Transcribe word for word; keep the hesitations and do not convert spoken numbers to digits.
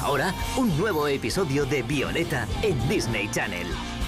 Ahora, un nuevo episodio de Violeta en Disney Channel.